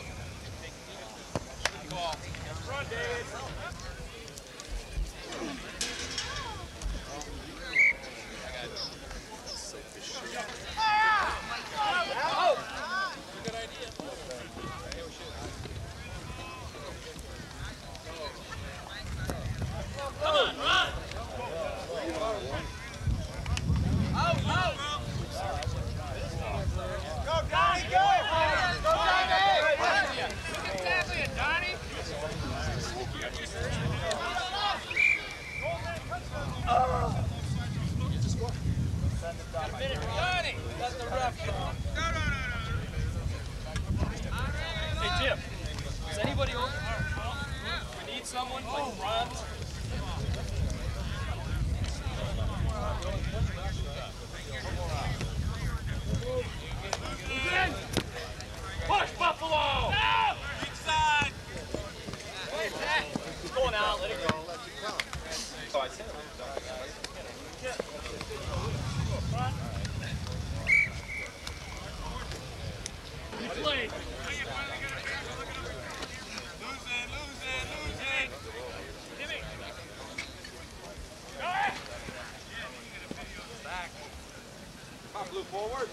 Run, David. Good idea. Come on, run! Out, out! Go, Donnie, go! Go, Donnie! You can tackle it, Donnie! Got a minute, Donnie! Let the ref go. Hey, Jim, is anybody over? We need someone like Ron. Push, Buffalo! No! Big side! He's going out, let it go. Oh, I said it. Play. Lose it. Jimmy. Go ahead. Back. Come on, Blue, forward.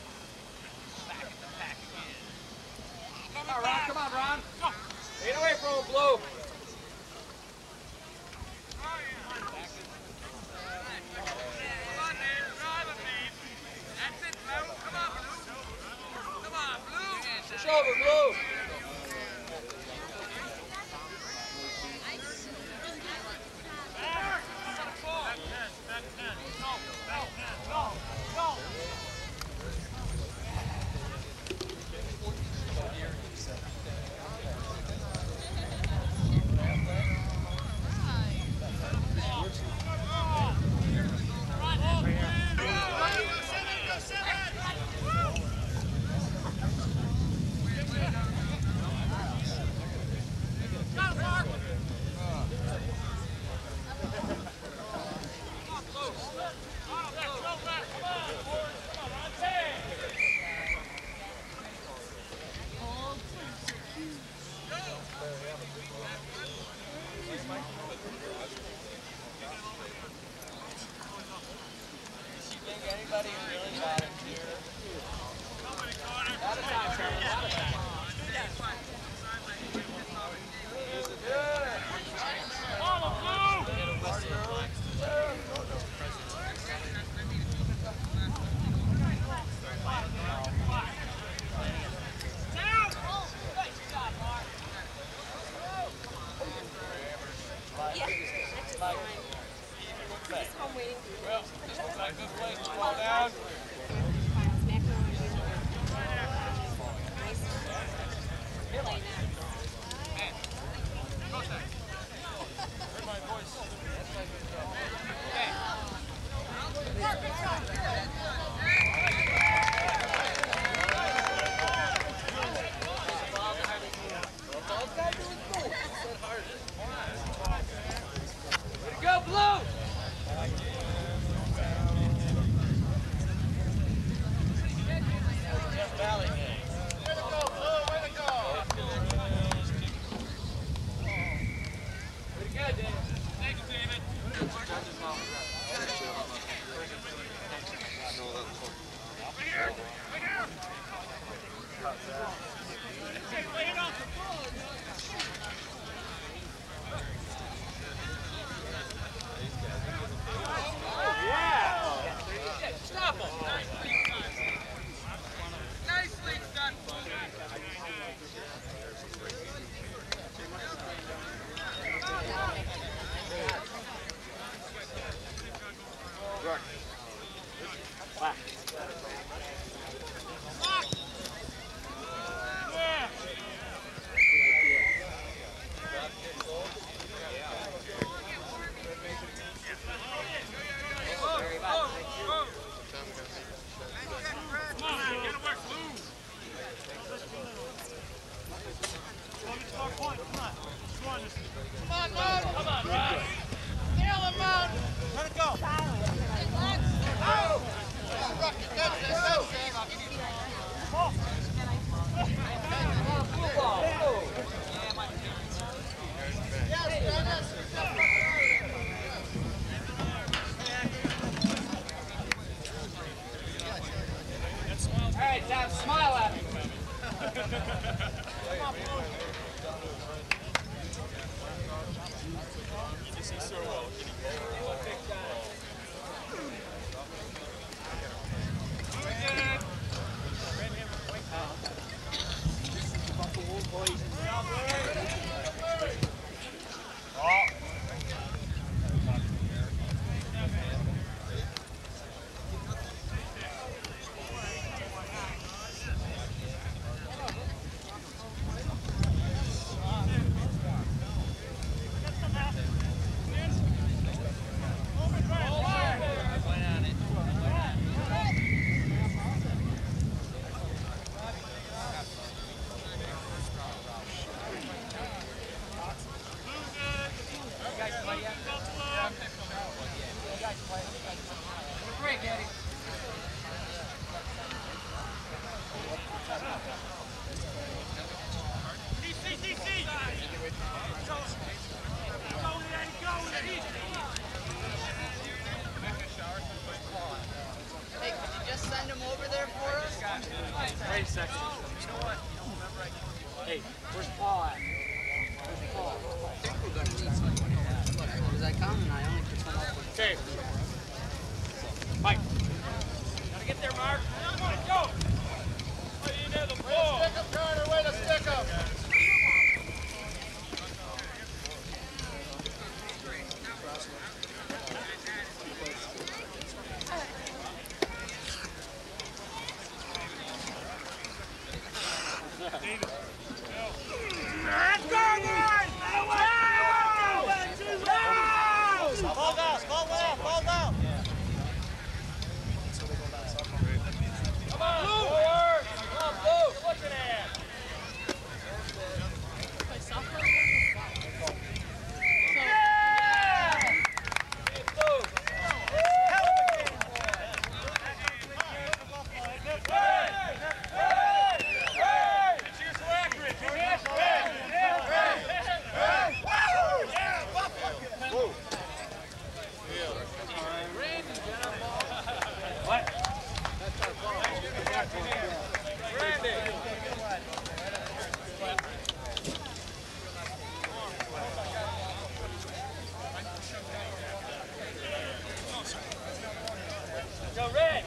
Back again. Come on, Ron. Come on, Ron. Go. Take it away from him, Blue. Push over, Blue. Hey, where's Paul at? Where's Paul? I think we're going to need someone. Look, because I come and I only can come up with... Okay. Mike. Gotta get there, Mark. Come on, go! Oh, you need the ball. Stick up, Carter. Way to stick up. Go, Red!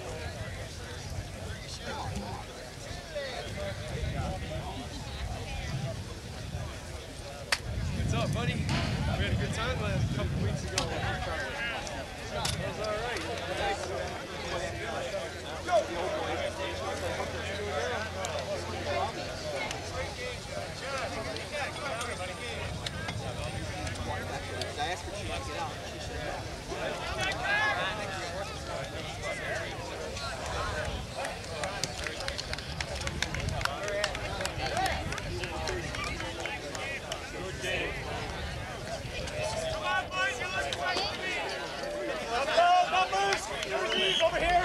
What's up, buddy? We had a good time last couple weeks ago. That was all right. I asked her if she wanted to get out. She should have. Numbers! Over here!